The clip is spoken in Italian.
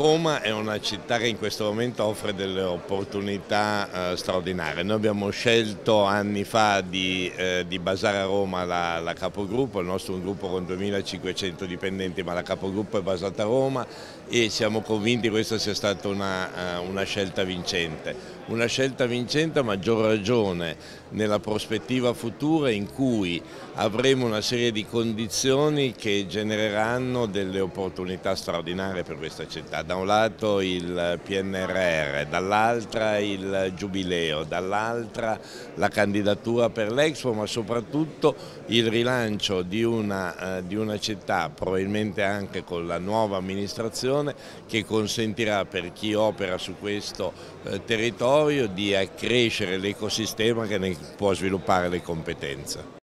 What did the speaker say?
Roma è una città che in questo momento offre delle opportunità straordinarie. Noi abbiamo scelto anni fa di basare a Roma la capogruppo, il nostro è un gruppo con 2500 dipendenti, ma la capogruppo è basata a Roma e siamo convinti che questa sia stata una scelta vincente. Una scelta vincente a maggior ragione nella prospettiva futura in cui avremo una serie di condizioni che genereranno delle opportunità straordinarie per questa città. Da un lato il PNRR, dall'altra il Giubileo, dall'altra la candidatura per l'Expo, ma soprattutto il rilancio di una città, probabilmente anche con la nuova amministrazione, che consentirà per chi opera su questo territorio di accrescere l'ecosistema che ne può sviluppare le competenze.